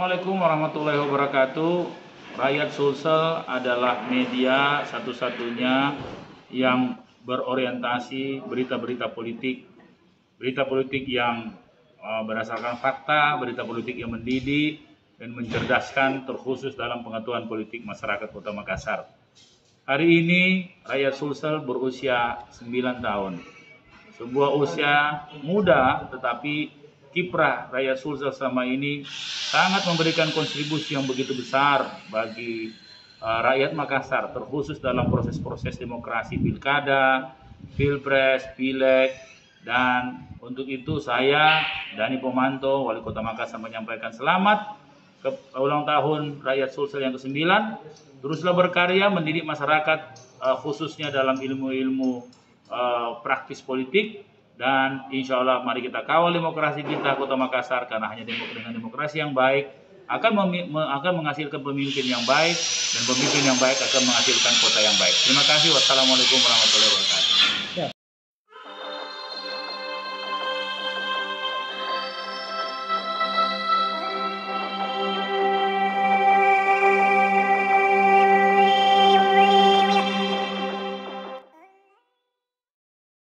Assalamualaikum warahmatullahi wabarakatuh. Rakyat Sulsel adalah media satu-satunya yang berorientasi berita-berita politik yang berdasarkan fakta, berita politik yang mendidik dan mencerdaskan, terkhusus dalam pengetahuan politik masyarakat Kota Makassar. Hari ini rakyat Sulsel berusia 9 tahun. Sebuah usia muda, tetapi kiprah rakyat Sulsel selama ini sangat memberikan kontribusi yang begitu besar bagi rakyat Makassar, terkhusus dalam proses-proses demokrasi pilkada, pilpres, pileg. Dan untuk itu saya, Dani Pomanto, Wali Kota Makassar, menyampaikan selamat ke ulang tahun rakyat Sulsel yang ke-9. Teruslah berkarya mendidik masyarakat, khususnya dalam ilmu-ilmu praktis politik. Dan insya Allah mari kita kawal demokrasi kita Kota Makassar, karena hanya dengan demokrasi yang baik akan menghasilkan pemimpin yang baik, dan pemimpin yang baik akan menghasilkan kota yang baik. Terima kasih. Wassalamualaikum warahmatullahi wabarakatuh.